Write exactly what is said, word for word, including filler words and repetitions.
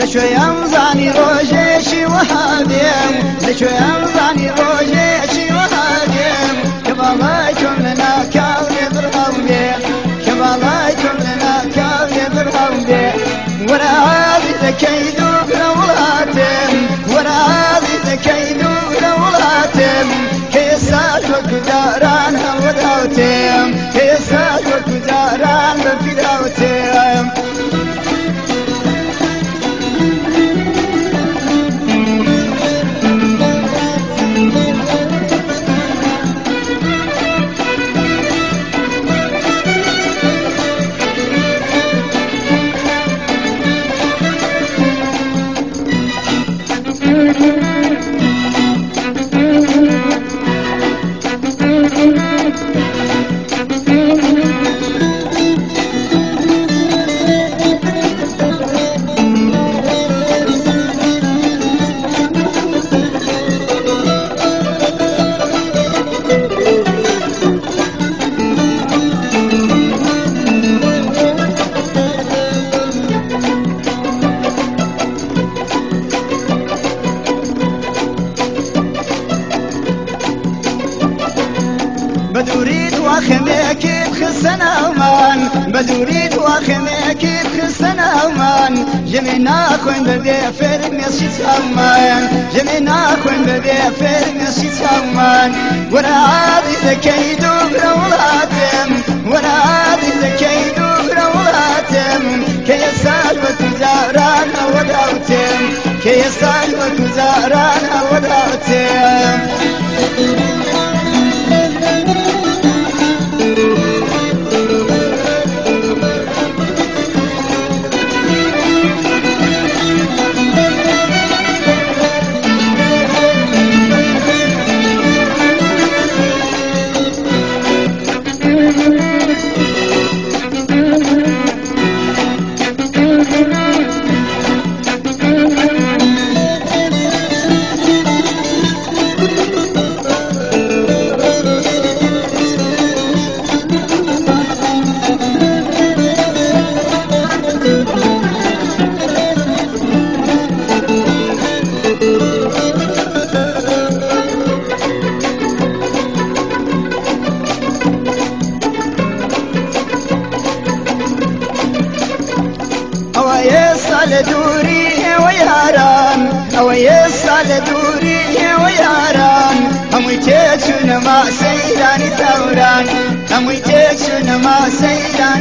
لشويان زاني روجيشي وهاديم لشويان زاني روجيشي وهاديم كبالايكم لنا كاولي ضرهم بيه كبالايكم لنا كاولي ضرهم بيه ورا هذي ذكيدو بلولاتم ورا هذي ذكيدو بلولاتم كيساج وكداران هوداوتم كيساج وكداران بفداوتم بدوريد واخميك بخسنا ومان بدوريد واخميك بخسنا ومان جمينا خوين ببي فرق مسجد سامان جمينا خوين ببي فرق مسجد سامان ورا عادي ذكيدو برولاتم ورا عادي ذكيدو برولاتم كي يسال وتزاران وداوتم كي يسال وتزاران وداوتم يسال دوري وياران او يسال دوري وياران هم يتشون ما سيدان ثوران هم يتشون ما سيدان